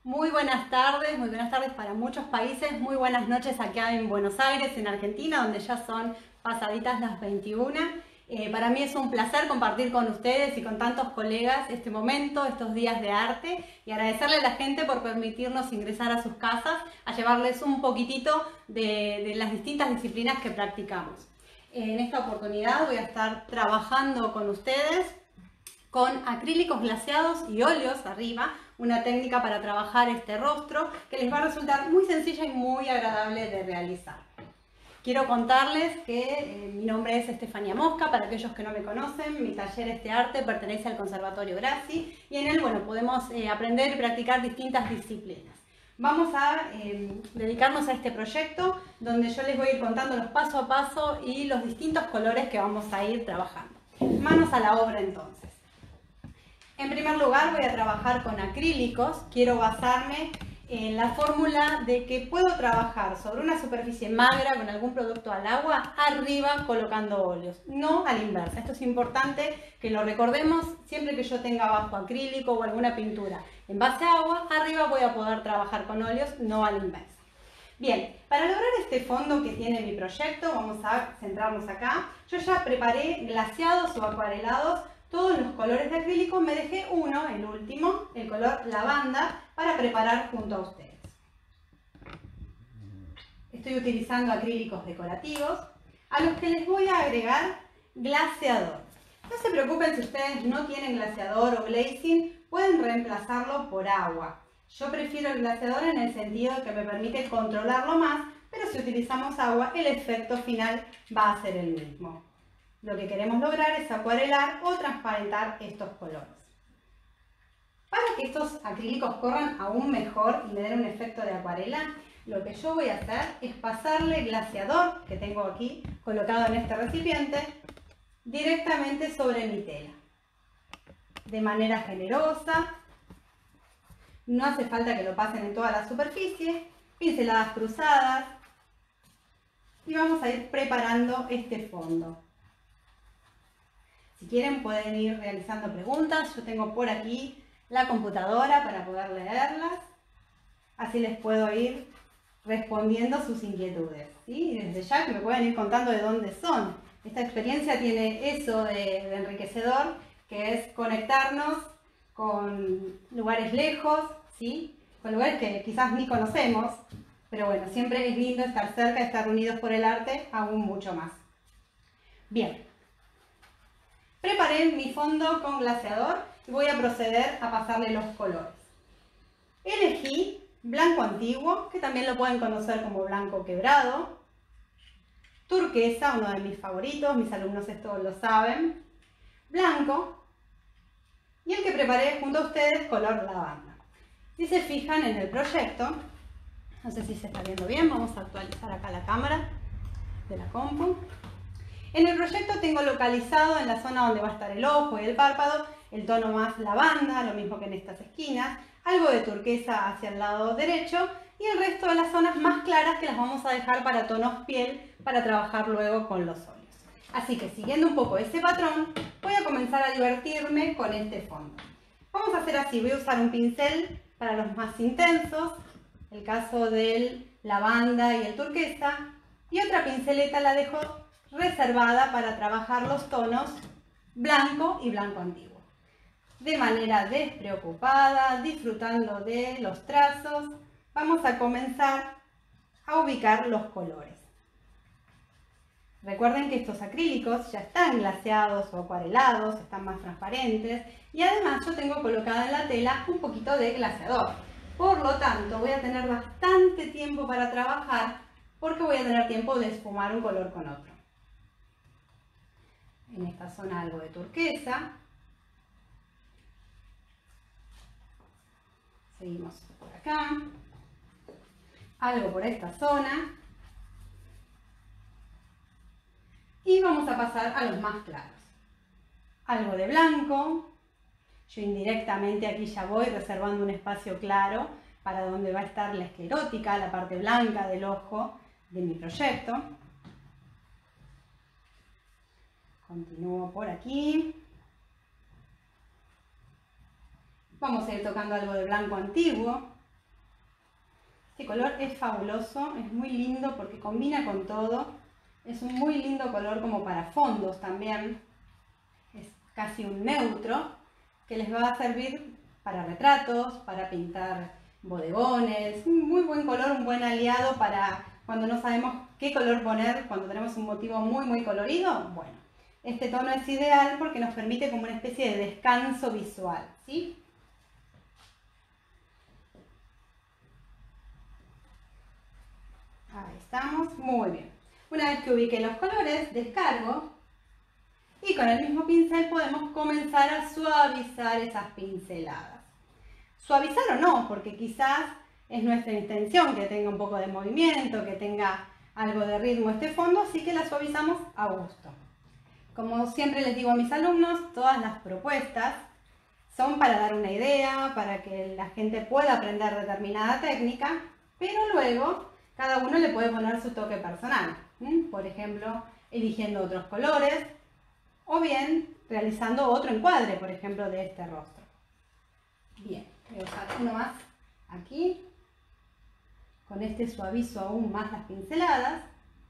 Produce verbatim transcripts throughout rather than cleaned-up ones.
Muy buenas tardes, muy buenas tardes para muchos países, muy buenas noches acá en Buenos Aires, en Argentina, donde ya son pasaditas las veintiuna. Eh, para mí es un placer compartir con ustedes y con tantos colegas este momento, estos días de arte, y agradecerle a la gente por permitirnos ingresar a sus casas, a llevarles un poquitito de, de las distintas disciplinas que practicamos. En esta oportunidad voy a estar trabajando con ustedes con acrílicos glaseados y óleos arriba, una técnica para trabajar este rostro que les va a resultar muy sencilla y muy agradable de realizar. Quiero contarles que eh, mi nombre es Estefanía Mosca, para aquellos que no me conocen, mi taller Este Arte pertenece al Conservatorio Grassi y en él bueno, podemos eh, aprender y practicar distintas disciplinas. Vamos a eh, dedicarnos a este proyecto donde yo les voy a ir contando los paso a paso y los distintos colores que vamos a ir trabajando. Manos a la obra entonces. En primer lugar voy a trabajar con acrílicos. Quiero basarme en la fórmula de que puedo trabajar sobre una superficie magra con algún producto al agua, arriba colocando óleos, no a la inversa. Esto es importante que lo recordemos siempre que yo tenga abajo acrílico o alguna pintura en base a agua, arriba voy a poder trabajar con óleos, no a la inversa. Bien, para lograr este fondo que tiene mi proyecto, vamos a centrarnos acá. Yo ya preparé glaseados o acuarelados todos los colores de acrílico, me dejé uno, el último, el color lavanda, para preparar junto a ustedes. Estoy utilizando acrílicos decorativos, a los que les voy a agregar glaseador. No se preocupen si ustedes no tienen glaseador o glazing, pueden reemplazarlo por agua. Yo prefiero el glaseador en el sentido de que me permite controlarlo más, pero si utilizamos agua, el efecto final va a ser el mismo. Lo que queremos lograr es acuarelar o transparentar estos colores. Para que estos acrílicos corran aún mejor y me den un efecto de acuarela, lo que yo voy a hacer es pasarle glaseador, que tengo aquí colocado en este recipiente, directamente sobre mi tela. De manera generosa, no hace falta que lo pasen en toda la superficie, pinceladas cruzadas, y vamos a ir preparando este fondo. Si quieren pueden ir realizando preguntas, yo tengo por aquí la computadora para poder leerlas, así les puedo ir respondiendo sus inquietudes, ¿sí? Y desde ya que me pueden ir contando de dónde son. Esta experiencia tiene eso de, de enriquecedor, que es conectarnos con lugares lejos, ¿sí? Con lugares que quizás ni conocemos, pero bueno, siempre es lindo estar cerca, estar unidos por el arte, aún mucho más. Bien. Preparé mi fondo con glaseador y voy a proceder a pasarle los colores. Elegí blanco antiguo, que también lo pueden conocer como blanco quebrado, turquesa, uno de mis favoritos, mis alumnos esto lo saben, blanco, y el que preparé junto a ustedes, color lavanda. Si se fijan en el proyecto, no sé si se está viendo bien, vamos a actualizar acá la cámara de la compu. En el proyecto tengo localizado en la zona donde va a estar el ojo y el párpado el tono más lavanda, lo mismo que en estas esquinas, algo de turquesa hacia el lado derecho y el resto de las zonas más claras que las vamos a dejar para tonos piel para trabajar luego con los óleos. Así que siguiendo un poco ese patrón voy a comenzar a divertirme con este fondo. Vamos a hacer así, voy a usar un pincel para los más intensos, el caso del lavanda y el turquesa, y otra pinceleta la dejo reservada para trabajar los tonos blanco y blanco antiguo. De manera despreocupada, disfrutando de los trazos, vamos a comenzar a ubicar los colores. Recuerden que estos acrílicos ya están glaseados o acuarelados, están más transparentes y además yo tengo colocada en la tela un poquito de glaseador. Por lo tanto voy a tener bastante tiempo para trabajar porque voy a tener tiempo de esfumar un color con otro. En esta zona algo de turquesa. Seguimos por acá. Algo por esta zona. Y vamos a pasar a los más claros. Algo de blanco. Yo indirectamente aquí ya voy reservando un espacio claro para donde va a estar la esclerótica, la parte blanca del ojo de mi proyecto. Continúo por aquí. Vamos a ir tocando algo de blanco antiguo. Este color es fabuloso, es muy lindo porque combina con todo. Es un muy lindo color como para fondos también. Es casi un neutro que les va a servir para retratos, para pintar bodegones. Un muy buen color, un buen aliado para cuando no sabemos qué color poner, cuando tenemos un motivo muy muy colorido. Bueno, este tono es ideal porque nos permite como una especie de descanso visual, ¿sí? Ahí estamos, muy bien. Una vez que ubiqué los colores, descargo y con el mismo pincel podemos comenzar a suavizar esas pinceladas. Suavizar o no, porque quizás es nuestra intención que tenga un poco de movimiento, que tenga algo de ritmo este fondo, así que la suavizamos a gusto. Como siempre les digo a mis alumnos, todas las propuestas son para dar una idea, para que la gente pueda aprender determinada técnica, pero luego cada uno le puede poner su toque personal. ¿Mm? Por ejemplo, eligiendo otros colores o bien realizando otro encuadre, por ejemplo, de este rostro. Bien, voy a usar uno más aquí. Con este suavizo aún más las pinceladas.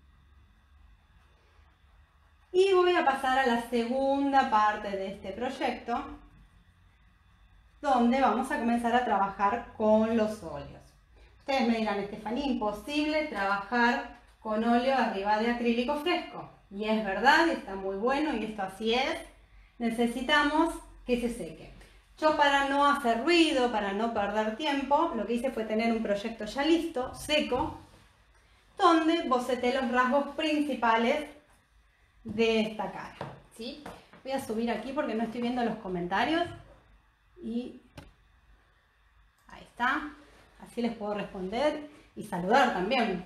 Y voy a pasar a la segunda parte de este proyecto, donde vamos a comenzar a trabajar con los óleos. Ustedes me dirán, Estefanía, imposible trabajar con óleo arriba de acrílico fresco. Y es verdad, y está muy bueno, y esto así es. Necesitamos que se seque. Yo, para no hacer ruido, para no perder tiempo, lo que hice fue tener un proyecto ya listo, seco, donde boceté los rasgos principales de esta cara, ¿sí? Voy a subir aquí porque no estoy viendo los comentarios y ahí está, así les puedo responder y saludar también.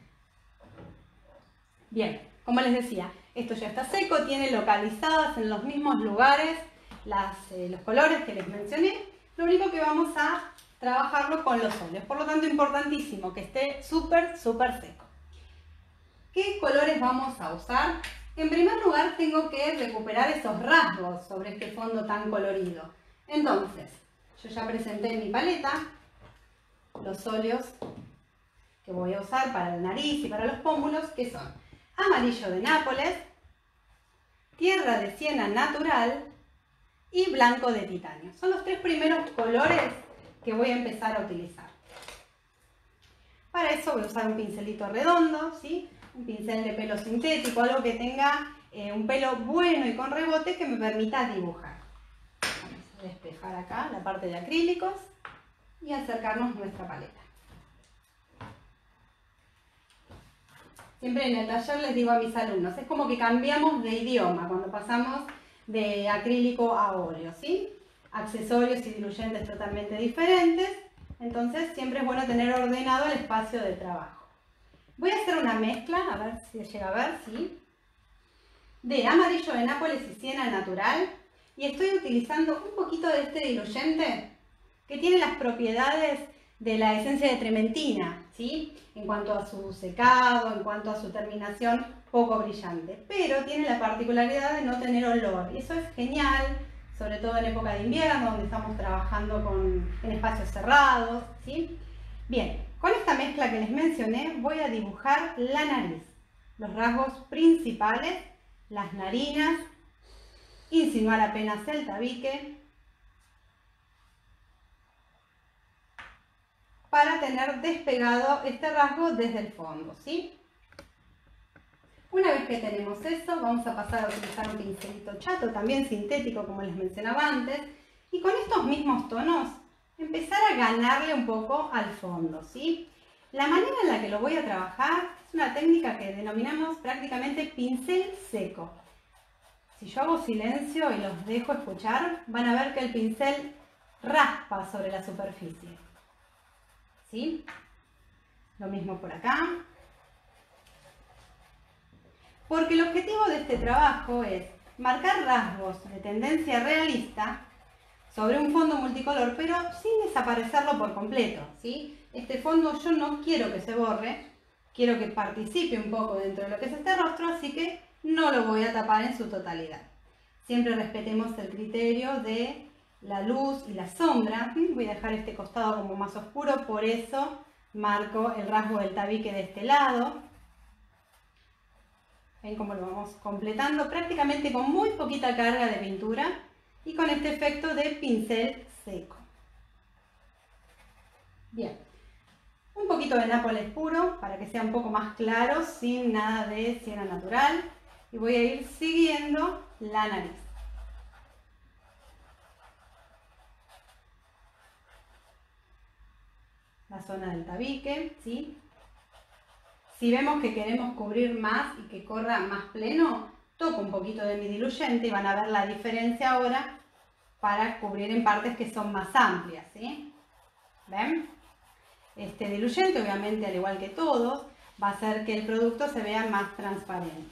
Bien, como les decía, esto ya está seco, tiene localizadas en los mismos lugares las, eh, los colores que les mencioné. Lo único que vamos a trabajarlo con los óleos, por lo tanto importantísimo que esté súper, súper seco. ¿Qué colores vamos a usar? En primer lugar tengo que recuperar esos rasgos sobre este fondo tan colorido. Entonces, yo ya presenté en mi paleta los óleos que voy a usar para la nariz y para los pómulos, que son amarillo de Nápoles, tierra de siena natural y blanco de titanio. Son los tres primeros colores que voy a empezar a utilizar. Para eso voy a usar un pincelito redondo, ¿sí? Un pincel de pelo sintético, algo que tenga eh, un pelo bueno y con rebote que me permita dibujar. Vamos a despejar acá la parte de acrílicos y acercarnos a nuestra paleta. Siempre en el taller les digo a mis alumnos, es como que cambiamos de idioma cuando pasamos de acrílico a óleo, ¿sí? Accesorios y diluyentes totalmente diferentes, entonces siempre es bueno tener ordenado el espacio de trabajo. Voy a hacer una mezcla, a ver si se llega a ver, ¿sí? De amarillo de Nápoles y siena natural, y estoy utilizando un poquito de este diluyente que tiene las propiedades de la esencia de trementina, ¿sí? En cuanto a su secado, en cuanto a su terminación poco brillante, pero tiene la particularidad de no tener olor, y eso es genial, sobre todo en época de invierno, donde estamos trabajando con, en espacios cerrados, ¿sí? Bien, con esta mezcla que les mencioné voy a dibujar la nariz, los rasgos principales, las narinas, insinuar apenas el tabique, para tener despegado este rasgo desde el fondo, ¿sí? Una vez que tenemos eso, vamos a pasar a utilizar un pincelito chato, también sintético como les mencionaba antes, y con estos mismos tonos empezar a ganarle un poco al fondo, ¿sí? La manera en la que lo voy a trabajar es una técnica que denominamos prácticamente pincel seco. Si yo hago silencio y los dejo escuchar, van a ver que el pincel raspa sobre la superficie, ¿sí? Lo mismo por acá. Porque el objetivo de este trabajo es marcar rasgos de tendencia realista sobre un fondo multicolor, pero sin desaparecerlo por completo, ¿sí? Este fondo yo no quiero que se borre, quiero que participe un poco dentro de lo que es este rostro, así que no lo voy a tapar en su totalidad. Siempre respetemos el criterio de la luz y la sombra. Voy a dejar este costado como más oscuro, por eso marco el rasgo del tabique de este lado. Ven cómo lo vamos completando prácticamente con muy poquita carga de pintura y con este efecto de pincel seco. Bien, un poquito de nápoles puro para que sea un poco más claro, sin nada de siena natural. Y voy a ir siguiendo la nariz. La zona del tabique, ¿sí? Si vemos que queremos cubrir más y que corra más pleno, toco un poquito de mi diluyente y van a ver la diferencia ahora para cubrir en partes que son más amplias, ¿sí? ¿Ven? Este diluyente, obviamente, al igual que todos, va a hacer que el producto se vea más transparente.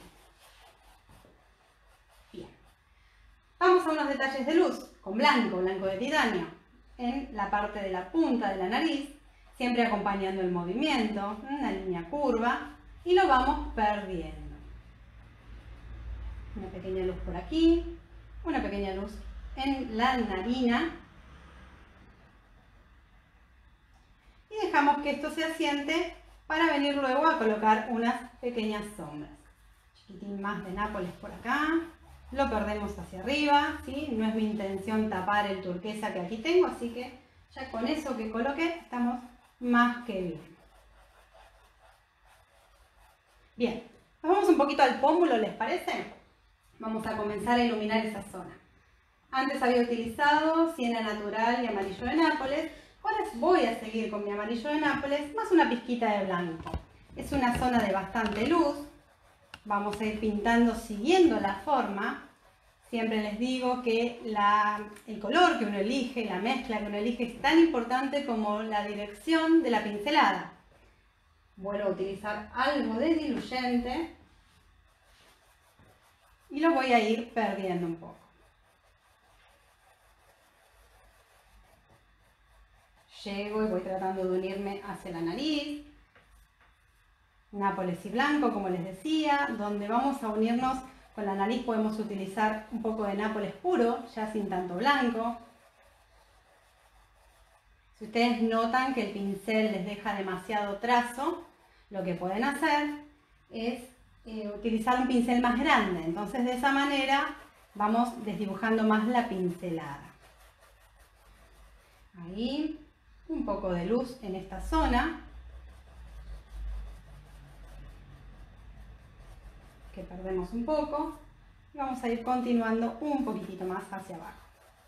Bien. Vamos a unos detalles de luz con blanco, blanco de titanio, en la parte de la punta de la nariz, siempre acompañando el movimiento, una línea curva, y lo vamos perdiendo. Una pequeña luz por aquí, una pequeña luz en la narina. Y dejamos que esto se asiente para venir luego a colocar unas pequeñas sombras. Chiquitín más de nápoles por acá. Lo perdemos hacia arriba, ¿sí? No es mi intención tapar el turquesa que aquí tengo, así que ya con eso que coloqué estamos más que bien. Bien, nos vamos un poquito al pómulo, ¿les parece? Vamos a comenzar a iluminar esa zona. Antes había utilizado siena natural y amarillo de Nápoles. Ahora voy a seguir con mi amarillo de Nápoles más una pizquita de blanco. Es una zona de bastante luz. Vamos a ir pintando siguiendo la forma. Siempre les digo que la, el color que uno elige, la mezcla que uno elige es tan importante como la dirección de la pincelada. Vuelvo a utilizar algo de diluyente y lo voy a ir perdiendo un poco. Llego y voy tratando de unirme hacia la nariz. Nápoles y blanco, como les decía, donde vamos a unirnos con la nariz podemos utilizar un poco de nápoles puro, ya sin tanto blanco. Si ustedes notan que el pincel les deja demasiado trazo, lo que pueden hacer es eh, utilizar un pincel más grande. Entonces de esa manera vamos desdibujando más la pincelada. Ahí, un poco de luz en esta zona. Que perdemos un poco. Y vamos a ir continuando un poquitito más hacia abajo.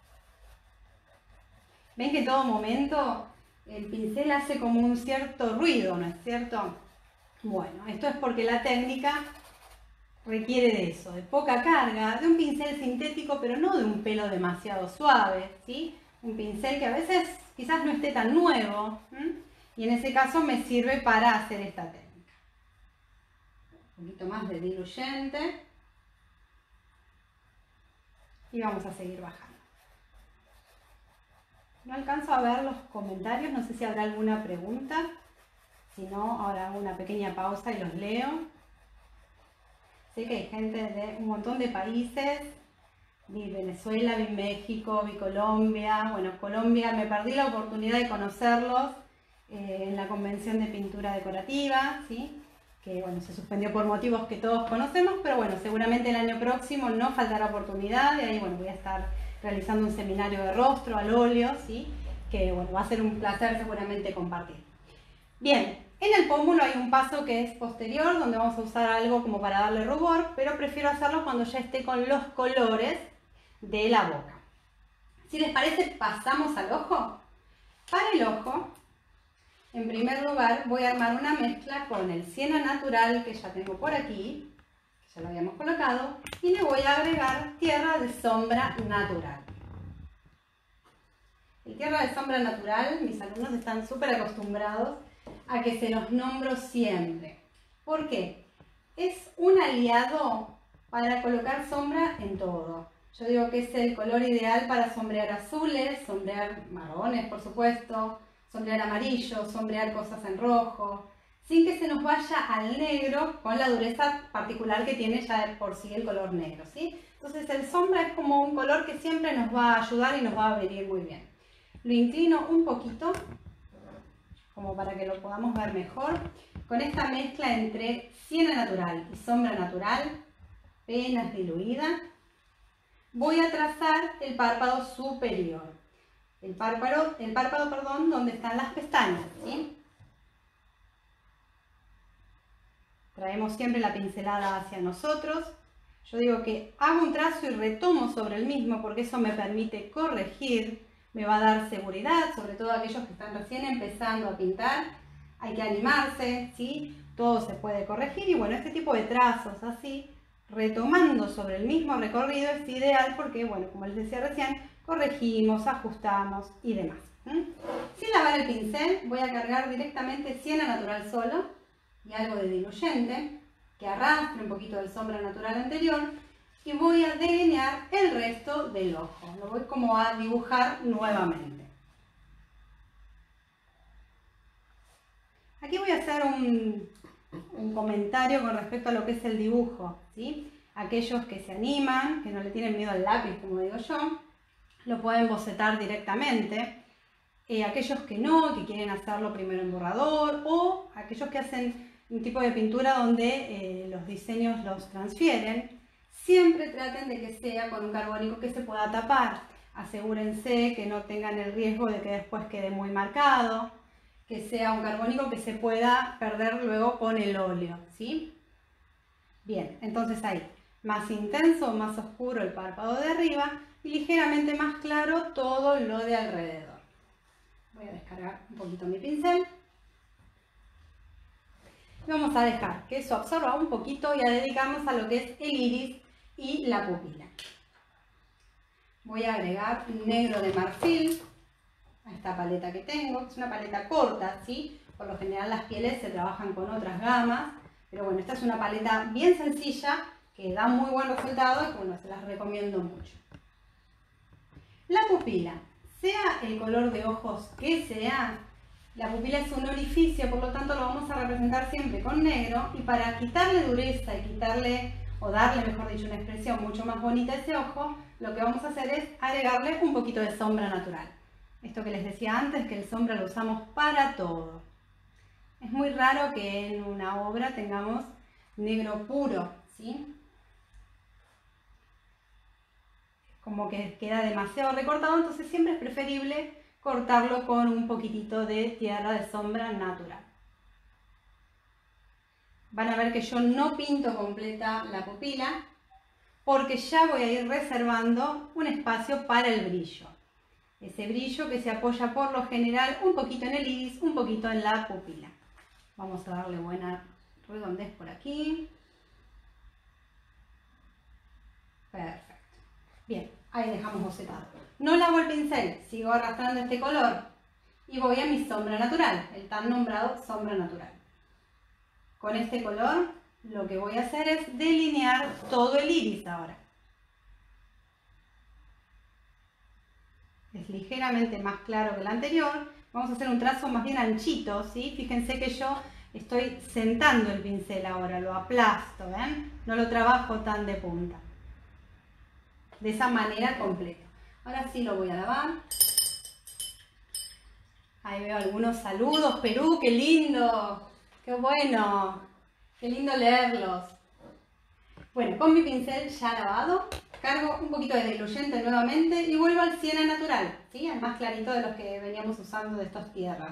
Ven que en todo momento el pincel hace como un cierto ruido, ¿no es cierto? Bueno, esto es porque la técnica requiere de eso, de poca carga, de un pincel sintético, pero no de un pelo demasiado suave, ¿sí? Un pincel que a veces quizás no esté tan nuevo, ¿sí? Y en ese caso me sirve para hacer esta técnica. Un poquito más de diluyente y vamos a seguir bajando. No alcanzo a ver los comentarios, no sé si habrá alguna pregunta. Si no, ahora hago una pequeña pausa y los leo. Sé que hay gente de un montón de países. Vi Venezuela, vi México, vi Colombia. Bueno, Colombia me perdí la oportunidad de conocerlos eh, en la convención de pintura decorativa, ¿sí? Que bueno, se suspendió por motivos que todos conocemos, pero bueno, seguramente el año próximo no faltará oportunidad. Y ahí bueno, voy a estar realizando un seminario de rostro al óleo, ¿sí? Que bueno, va a ser un placer seguramente compartir. Bien, en el pómulo hay un paso que es posterior, donde vamos a usar algo como para darle rubor, pero prefiero hacerlo cuando ya esté con los colores de la boca. Si les parece, pasamos al ojo. Para el ojo, en primer lugar, voy a armar una mezcla con el siena natural que ya tengo por aquí, que ya lo habíamos colocado, y le voy a agregar tierra de sombra natural. El tierra de sombra natural, mis alumnos están súper acostumbrados a que se los nombro siempre. ¿Por qué? Es un aliado para colocar sombra en todo. Yo digo que es el color ideal para sombrear azules, sombrear marrones, por supuesto, sombrear amarillo, sombrear cosas en rojo, sin que se nos vaya al negro con la dureza particular que tiene ya de por sí el color negro, ¿sí? Entonces el sombra es como un color que siempre nos va a ayudar y nos va a venir muy bien. Lo inclino un poquito como para que lo podamos ver mejor. Con esta mezcla entre siena natural y sombra natural, apenas diluida, voy a trazar el párpado superior. El párpado, el párpado, perdón, donde están las pestañas, ¿sí? Traemos siempre la pincelada hacia nosotros. Yo digo que hago un trazo y retomo sobre el mismo porque eso me permite corregir, me va a dar seguridad, sobre todo aquellos que están recién empezando a pintar. Hay que animarse, ¿sí? Todo se puede corregir y bueno, este tipo de trazos así, retomando sobre el mismo recorrido es ideal porque, bueno, como les decía recién, corregimos, ajustamos y demás. ¿Mm? Sin lavar el pincel, voy a cargar directamente siena natural solo y algo de diluyente que arrastre un poquito de sombra natural anterior y voy a delinear el resto del ojo. Lo voy como a dibujar nuevamente. Aquí voy a hacer un, un comentario con respecto a lo que es el dibujo, ¿sí? Aquellos que se animan, que no le tienen miedo al lápiz, como digo yo, lo pueden bocetar directamente. Eh, aquellos que no, que quieren hacerlo primero en borrador, o aquellos que hacen un tipo de pintura donde eh, los diseños los transfieren, siempre traten de que sea con un carbónico que se pueda tapar. Asegúrense que no tengan el riesgo de que después quede muy marcado, que sea un carbónico que se pueda perder luego con el óleo, ¿sí? Bien, entonces ahí, más intenso o más oscuro el párpado de arriba y ligeramente más claro todo lo de alrededor. Voy a descargar un poquito mi pincel. Y vamos a dejar que eso absorba un poquito y a dedicarnos a lo que es el iris y la pupila. Voy a agregar negro de marfil a esta paleta que tengo, que es una paleta corta, ¿sí? Por lo general las pieles se trabajan con otras gamas, pero bueno, esta es una paleta bien sencilla que da muy buen resultado y bueno, se las recomiendo mucho. La pupila, sea el color de ojos que sea, la pupila es un orificio, por lo tanto lo vamos a representar siempre con negro y para quitarle dureza y quitarle, o darle mejor dicho, una expresión mucho más bonita a ese ojo, lo que vamos a hacer es agregarle un poquito de sombra natural. Esto que les decía antes, que el sombra lo usamos para todo. Es muy raro que en una obra tengamos negro puro, ¿sí? Como que queda demasiado recortado, entonces siempre es preferible cortarlo con un poquitito de tierra de sombra natural. Van a ver que yo no pinto completa la pupila porque ya voy a ir reservando un espacio para el brillo. Ese brillo que se apoya por lo general un poquito en el iris, un poquito en la pupila. Vamos a darle buena redondez por aquí. Perfecto. Bien, ahí dejamos bocetado. No lavo el pincel, sigo arrastrando este color y voy a mi sombra natural, el tan nombrado sombra natural. Con este color lo que voy a hacer es delinear todo el iris ahora. Es ligeramente más claro que el anterior. Vamos a hacer un trazo más bien anchito, ¿sí? Fíjense que yo estoy sentando el pincel ahora, lo aplasto, ¿ven? No lo trabajo tan de punta. De esa manera completa. Ahora sí lo voy a lavar. Ahí veo algunos saludos. Perú, qué lindo. Qué bueno. Qué lindo leerlos. Bueno, con mi pincel ya lavado, cargo un poquito de diluyente nuevamente y vuelvo al siena natural, ¿sí? Al más clarito de los que veníamos usando de estas tierras.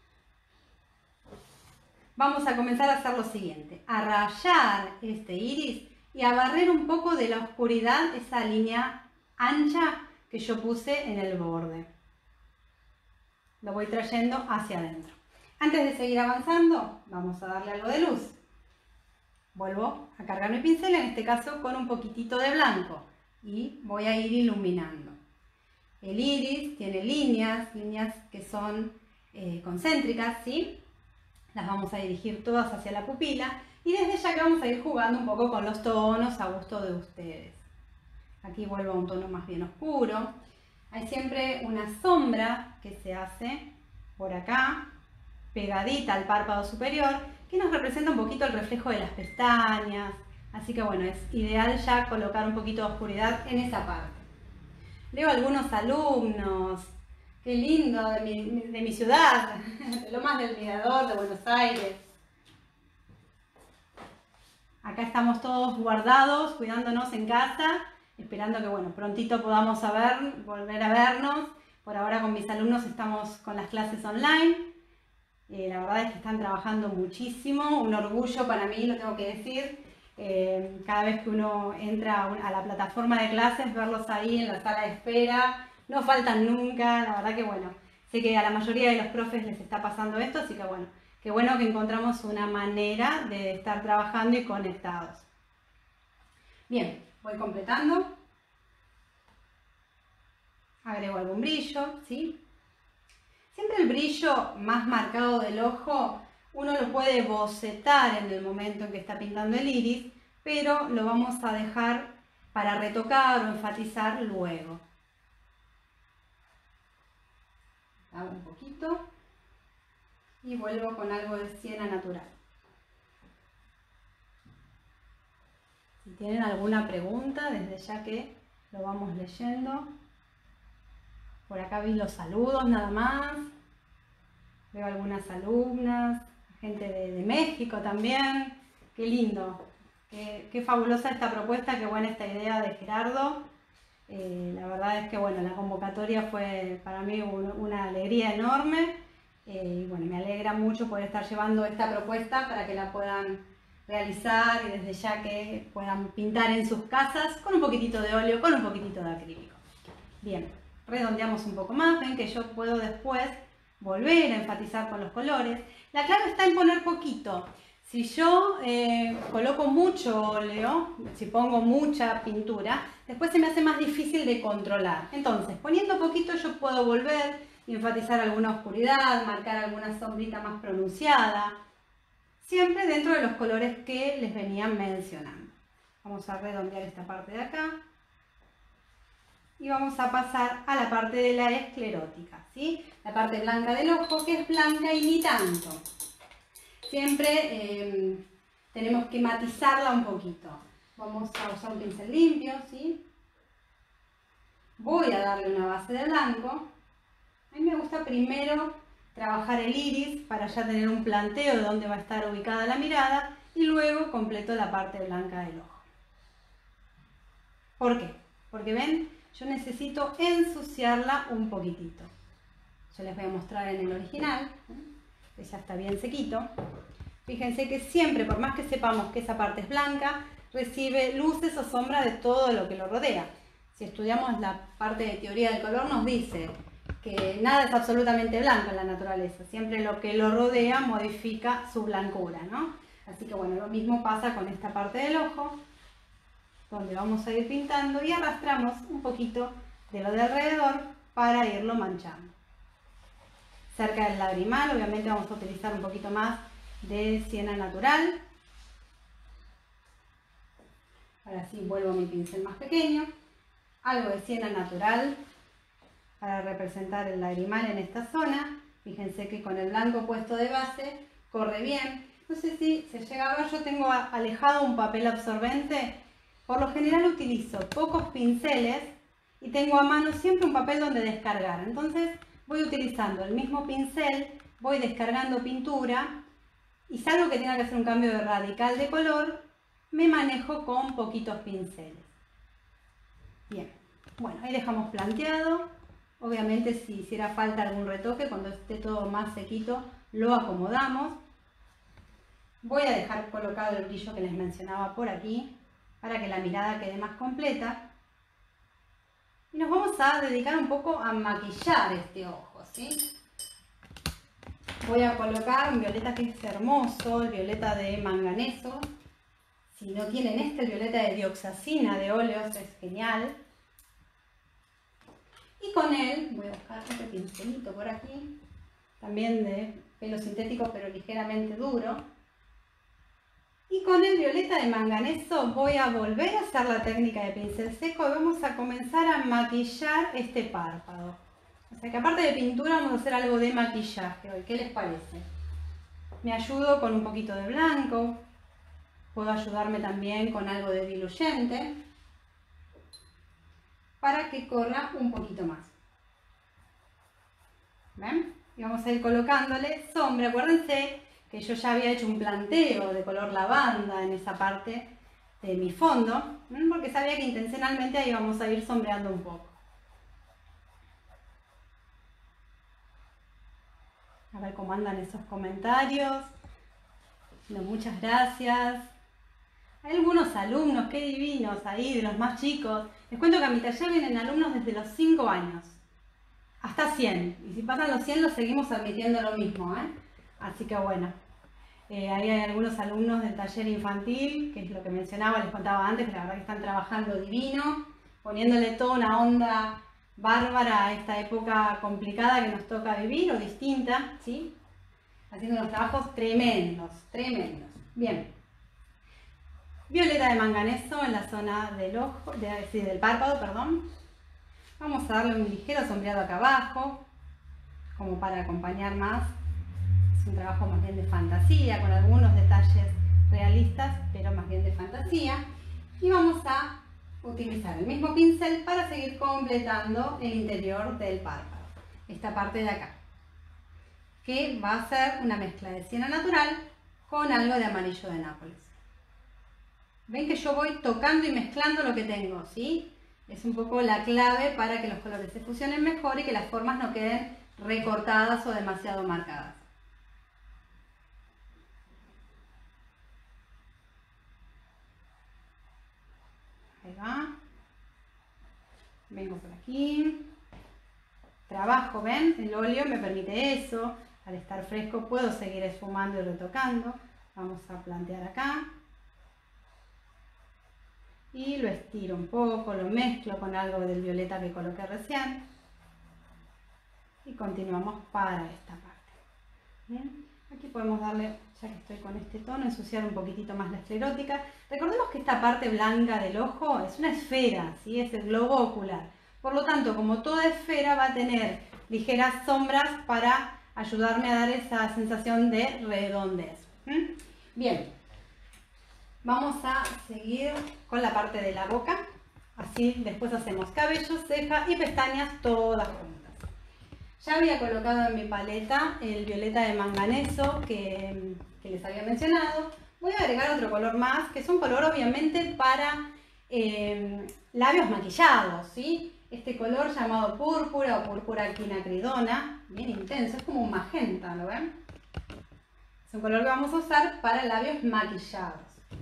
Vamos a comenzar a hacer lo siguiente. A rayar este iris y a barrer un poco de la oscuridad esa línea ancha que yo puse en el borde. Lo voy trayendo hacia adentro. Antes de seguir avanzando, vamos a darle algo de luz. Vuelvo a cargar mi pincel, en este caso con un poquitito de blanco, y voy a ir iluminando. El iris tiene líneas, líneas que son eh, concéntricas, ¿sí? Las vamos a dirigir todas hacia la pupila y desde ya que vamos a ir jugando un poco con los tonos a gusto de ustedes. Aquí vuelvo a un tono más bien oscuro. Hay siempre una sombra que se hace por acá, pegadita al párpado superior, que nos representa un poquito el reflejo de las pestañas. Así que bueno, es ideal ya colocar un poquito de oscuridad en esa parte. Leo algunos alumnos Qué lindo, de mi, de mi ciudad, de Lomas del Mirador, de Buenos Aires. Acá estamos todos guardados, cuidándonos en casa, esperando que bueno, prontito podamos a ver, volver a vernos. Por ahora con mis alumnos estamos con las clases online. Eh, la verdad es que están trabajando muchísimo, un orgullo para mí, lo tengo que decir. Eh, cada vez que uno entra a, una, a la plataforma de clases, verlos ahí en la sala de espera, no faltan nunca, la verdad que bueno, sé que a la mayoría de los profes les está pasando esto, así que bueno, qué bueno que encontramos una manera de estar trabajando y conectados. Bien, voy completando. Agrego algún brillo, ¿sí? Siempre el brillo más marcado del ojo, uno lo puede bocetar en el momento en que está pintando el iris, pero lo vamos a dejar para retocar o enfatizar luego. Hago un poquito y vuelvo con algo de siena natural. Si tienen alguna pregunta, desde ya que lo vamos leyendo. Por acá vi los saludos nada más. Veo algunas alumnas, gente de, de México también. Qué lindo, qué, qué fabulosa esta propuesta, qué buena esta idea de Gerardo. Eh, la verdad es que bueno, la convocatoria fue para mí un, una alegría enorme. Eh, y bueno, me alegra mucho poder estar llevando esta propuesta para que la puedan realizar y desde ya que puedan pintar en sus casas con un poquitito de óleo, con un poquitito de acrílico. Bien, redondeamos un poco más, ven que yo puedo después volver a enfatizar con los colores. La clave está en poner poquito. Si yo eh, coloco mucho óleo, si pongo mucha pintura, después se me hace más difícil de controlar. Entonces, poniendo poquito yo puedo volver, enfatizar alguna oscuridad, marcar alguna sombrita más pronunciada, siempre dentro de los colores que les venía mencionando. Vamos a redondear esta parte de acá. Y vamos a pasar a la parte de la esclerótica, ¿sí? La parte blanca del ojo, que es blanca y ni tanto. Siempre eh, tenemos que matizarla un poquito. Vamos a usar un pincel limpio, ¿sí? Voy a darle una base de blanco. A mí me gusta primero trabajar el iris para ya tener un planteo de dónde va a estar ubicada la mirada y luego completo la parte blanca del ojo. ¿Por qué? Porque ven, yo necesito ensuciarla un poquitito. Yo les voy a mostrar en el original, que ya está bien sequito. Fíjense que siempre, por más que sepamos que esa parte es blanca, recibe luces o sombras de todo lo que lo rodea. Si estudiamos la parte de teoría del color nos dice que nada es absolutamente blanco en la naturaleza. Siempre lo que lo rodea modifica su blancura, ¿no? Así que bueno, lo mismo pasa con esta parte del ojo, donde vamos a ir pintando y arrastramos un poquito de lo de alrededor para irlo manchando. Cerca del lagrimal, obviamente vamos a utilizar un poquito más de siena natural. Ahora sí vuelvo a mi pincel más pequeño. Algo de siena natural para representar el lagrimal en esta zona. Fíjense que con el blanco puesto de base corre bien. No sé si se llega a ver, yo tengo alejado un papel absorbente. Por lo general utilizo pocos pinceles y tengo a mano siempre un papel donde descargar. Entonces voy utilizando el mismo pincel, voy descargando pintura y salvo que tenga que hacer un cambio radical de color, me manejo con poquitos pinceles. Bien, bueno, ahí dejamos planteado. Obviamente si hiciera falta algún retoque, cuando esté todo más sequito, lo acomodamos. Voy a dejar colocado el brillo que les mencionaba por aquí, para que la mirada quede más completa. Y nos vamos a dedicar un poco a maquillar este ojo, ¿sí? Voy a colocar un violeta que es hermoso, el violeta de manganeso. Si no tienen este, el violeta de dioxazina de óleos es genial. Y con él voy a buscar este pincelito por aquí, también de pelo sintético pero ligeramente duro. Y con el violeta de manganeso voy a volver a hacer la técnica de pincel seco y vamos a comenzar a maquillar este párpado. O sea que aparte de pintura vamos a hacer algo de maquillaje hoy. ¿Qué les parece? Me ayudo con un poquito de blanco. Puedo ayudarme también con algo de diluyente para que corra un poquito más. ¿Ven? Y vamos a ir colocándole sombra. Acuérdense que yo ya había hecho un planteo de color lavanda en esa parte de mi fondo, ¿eh? Porque sabía que intencionalmente ahí vamos a ir sombreando un poco. A ver cómo andan esos comentarios. No, muchas gracias. Hay algunos alumnos, qué divinos ahí, de los más chicos. Les cuento que a mi taller vienen alumnos desde los cinco años hasta cien. Y si pasan los cien los seguimos admitiendo lo mismo, ¿eh? Así que bueno. Eh, ahí hay algunos alumnos del taller infantil, que es lo que mencionaba, les contaba antes, que la verdad que están trabajando divino, poniéndole toda una onda bárbara a esta época complicada que nos toca vivir, o distinta, ¿sí? Haciendo unos trabajos tremendos, tremendos. Bien. Violeta de manganeso en la zona del ojo, de, sí, del párpado, perdón. Vamos a darle un ligero sombreado acá abajo, como para acompañar más. Es un trabajo más bien de fantasía, con algunos detalles realistas, pero más bien de fantasía. Y vamos a utilizar el mismo pincel para seguir completando el interior del párpado. Esta parte de acá, que va a ser una mezcla de siena natural con algo de amarillo de Nápoles. Ven que yo voy tocando y mezclando lo que tengo, ¿sí? Es un poco la clave para que los colores se fusionen mejor y que las formas no queden recortadas o demasiado marcadas. Ahí va. Vengo por aquí. Trabajo, ¿ven? El óleo me permite eso. Al estar fresco puedo seguir esfumando y retocando. Vamos a plantear acá. Y lo estiro un poco, lo mezclo con algo del violeta que coloqué recién. Y continuamos para esta parte. ¿Bien? Aquí podemos darle, ya que estoy con este tono, ensuciar un poquitito más la esclerótica. Recordemos que esta parte blanca del ojo es una esfera, ¿sí? Es el globo ocular. Por lo tanto, como toda esfera va a tener ligeras sombras para ayudarme a dar esa sensación de redondez. ¿Mm? Bien. Vamos a seguir con la parte de la boca, así después hacemos cabello, ceja y pestañas todas juntas. Ya había colocado en mi paleta el violeta de manganeso que, que les había mencionado. Voy a agregar otro color más, que es un color obviamente para eh, labios maquillados, ¿sí? Este color llamado púrpura o púrpura quinacridona, bien intenso, es como un magenta, ¿lo ven? Es un color que vamos a usar para labios maquillados.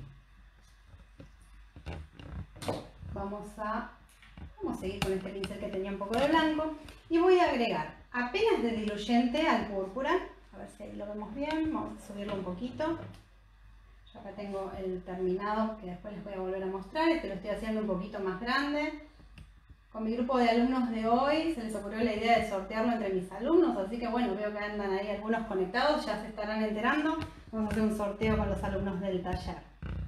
Vamos a, vamos a seguir con este pincel que tenía un poco de blanco y voy a agregar apenas de diluyente al púrpura. A ver si ahí lo vemos bien, vamos a subirlo un poquito. Yo acá tengo el terminado que después les voy a volver a mostrar. Este lo estoy haciendo un poquito más grande. Con mi grupo de alumnos de hoy se les ocurrió la idea de sortearlo entre mis alumnos, así que bueno, veo que andan ahí algunos conectados, ya se estarán enterando. Vamos a hacer un sorteo con los alumnos del taller.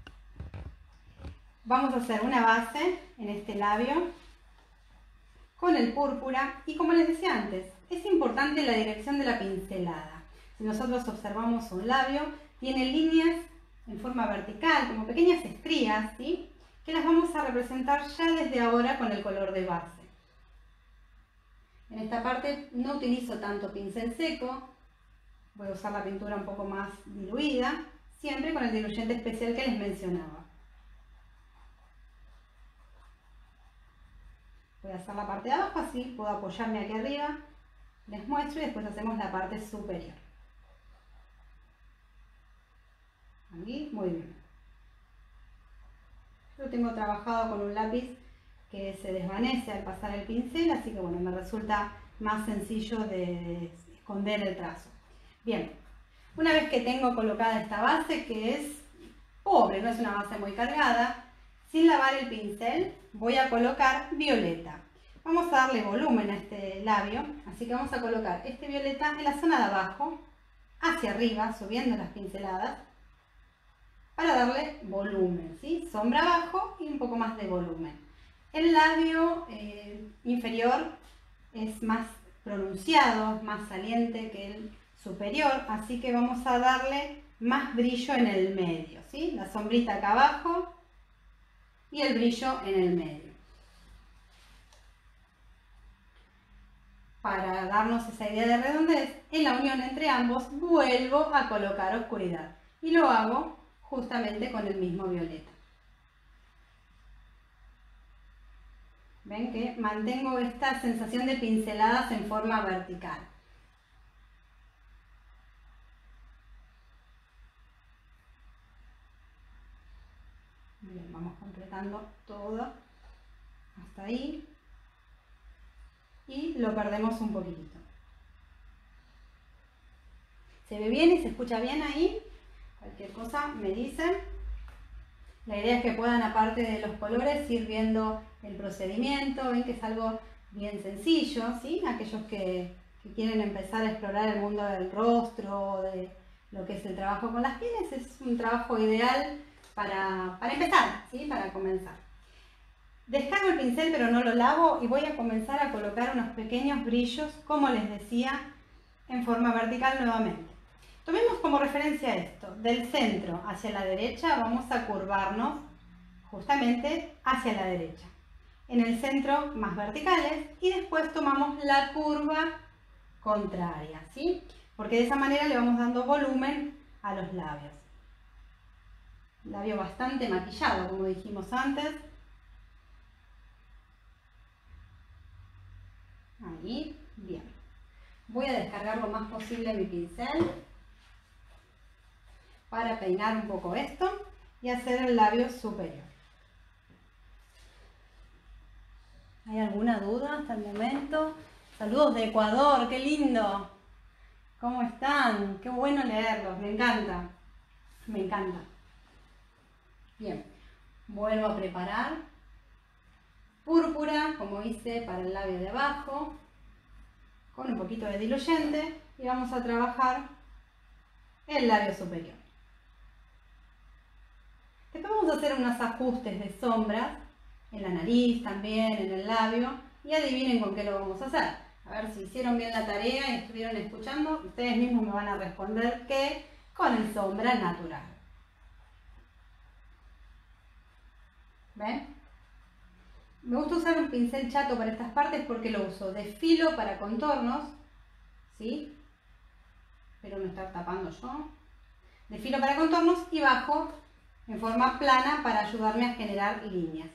Vamos a hacer una base en este labio con el púrpura y como les decía antes, es importante la dirección de la pincelada. Si nosotros observamos un labio, tiene líneas en forma vertical, como pequeñas estrías, ¿sí? Que las vamos a representar ya desde ahora con el color de base. En esta parte no utilizo tanto pincel seco, voy a usar la pintura un poco más diluida, siempre con el diluyente especial que les mencionaba. Voy a hacer la parte de abajo, así puedo apoyarme aquí arriba, les muestro y después hacemos la parte superior. Aquí, muy bien. Yo lo tengo trabajado con un lápiz que se desvanece al pasar el pincel, así que bueno, me resulta más sencillo de esconder el trazo. Bien, una vez que tengo colocada esta base, que es pobre, no es una base muy cargada, sin lavar el pincel voy a colocar violeta. Vamos a darle volumen a este labio, así que vamos a colocar este violeta en la zona de abajo, hacia arriba, subiendo las pinceladas, para darle volumen, ¿sí? Sombra abajo y un poco más de volumen. El labio eh, inferior es más pronunciado, más saliente que el superior, así que vamos a darle más brillo en el medio, ¿sí? La sombrita acá abajo y el brillo en el medio. para darnos esa idea de redondez, en la unión entre ambos vuelvo a colocar oscuridad. Y lo hago justamente con el mismo violeta. ¿Ven que mantengo esta sensación de pinceladas en forma vertical? Bien, vamos completando todo hasta ahí y lo perdemos un poquitito. ¿Se ve bien y se escucha bien ahí? Cualquier cosa me dicen. La idea es que puedan, aparte de los colores, ir viendo el procedimiento. Ven que es algo bien sencillo, ¿sí? Aquellos que, que quieren empezar a explorar el mundo del rostro, de lo que es el trabajo con las pieles, es un trabajo ideal para, para empezar, ¿sí? Para comenzar. Descargo el pincel pero no lo lavo y voy a comenzar a colocar unos pequeños brillos, como les decía, en forma vertical nuevamente. Tomemos como referencia esto, del centro hacia la derecha vamos a curvarnos justamente hacia la derecha. En el centro más verticales y después tomamos la curva contraria, ¿sí? Porque de esa manera le vamos dando volumen a los labios. Labio bastante maquillado, como dijimos antes. Ahí, bien. Voy a descargar lo más posible mi pincel para peinar un poco esto y hacer el labio superior. ¿Hay alguna duda hasta el momento? Saludos de Ecuador, qué lindo. ¿Cómo están? Qué bueno leerlos, me encanta. Me encanta. Bien, vuelvo a preparar púrpura, como hice para el labio de abajo, con un poquito de diluyente y vamos a trabajar el labio superior. Después vamos a hacer unos ajustes de sombras en la nariz también, en el labio, y adivinen con qué lo vamos a hacer. A ver si hicieron bien la tarea y estuvieron escuchando, ustedes mismos me van a responder que con el sombra natural. ¿Ven? Me gusta usar un pincel chato para estas partes porque lo uso de filo para contornos, ¿sí? Espero no estar tapando yo. De filo para contornos y bajo en forma plana para ayudarme a generar líneas.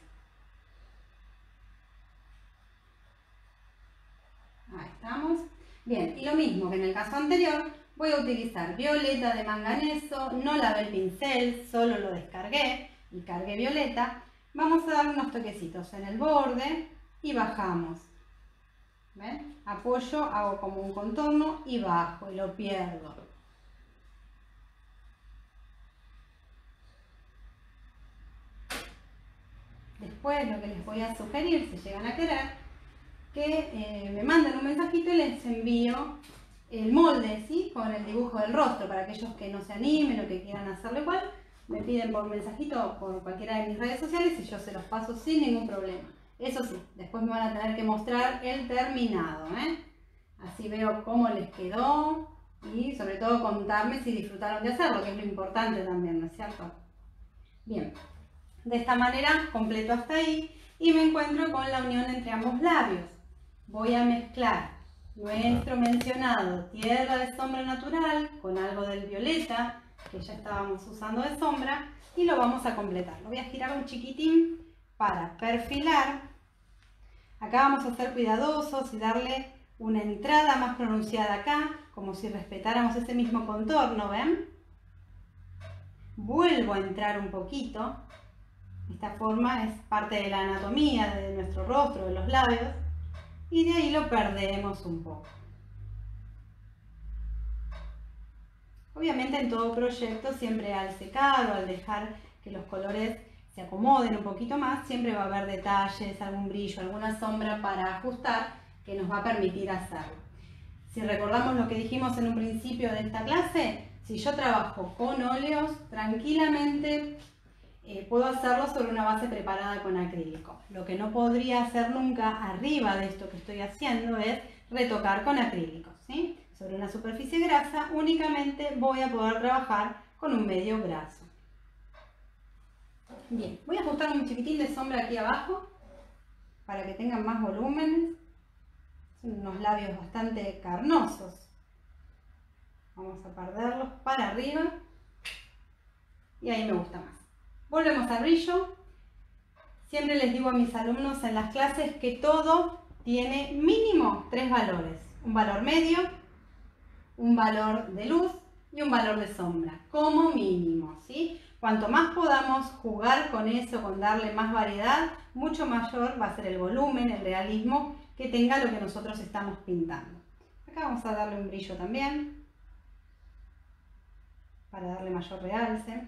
Ahí estamos. Bien, y lo mismo que en el caso anterior, voy a utilizar violeta de manganeso, no lavé el pincel, solo lo descargué y cargué violeta. Vamos a dar unos toquecitos en el borde y bajamos. ¿Ven? Apoyo, hago como un contorno y bajo y lo pierdo. Después lo que les voy a sugerir, si llegan a querer, que eh, me manden un mensajito y les envío el molde, ¿sí? Con el dibujo del rostro, para aquellos que no se animen o que quieran hacerlo igual, me piden por mensajito o por cualquiera de mis redes sociales y yo se los paso sin ningún problema. Eso sí, después me van a tener que mostrar el terminado, ¿eh? Así veo cómo les quedó y sobre todo contarme si disfrutaron de hacerlo, que es lo importante también, ¿no es cierto? Bien, de esta manera completo hasta ahí y me encuentro con la unión entre ambos labios. Voy a mezclar nuestro mencionado tierra de sombra natural con algo del violeta que ya estábamos usando de sombra y lo vamos a completar. Lo voy a girar un chiquitín para perfilar. Acá vamos a ser cuidadosos y darle una entrada más pronunciada acá, como si respetáramos ese mismo contorno, ¿ven? Vuelvo a entrar un poquito. Esta forma es parte de la anatomía de nuestro rostro, de los labios, y de ahí lo perdemos un poco. Obviamente en todo proyecto, siempre al secar o al dejar que los colores se acomoden un poquito más, siempre va a haber detalles, algún brillo, alguna sombra para ajustar que nos va a permitir hacerlo. Si recordamos lo que dijimos en un principio de esta clase, si yo trabajo con óleos, tranquilamente eh, puedo hacerlo sobre una base preparada con acrílico. Lo que no podría hacer nunca arriba de esto que estoy haciendo es retocar con acrílicos, ¿sí? Sobre una superficie grasa únicamente voy a poder trabajar con un medio graso. Bien, voy a ajustar un chiquitín de sombra aquí abajo para que tengan más volúmenes. Son unos labios bastante carnosos. Vamos a perderlos para arriba. Y ahí me gusta más. Volvemos al brillo. Siempre les digo a mis alumnos en las clases que todo tiene mínimo tres valores. Un valor medio, un valor de luz y un valor de sombra, como mínimo, ¿sí? Cuanto más podamos jugar con eso, con darle más variedad, mucho mayor va a ser el volumen, el realismo que tenga lo que nosotros estamos pintando. Acá vamos a darle un brillo también, para darle mayor realce.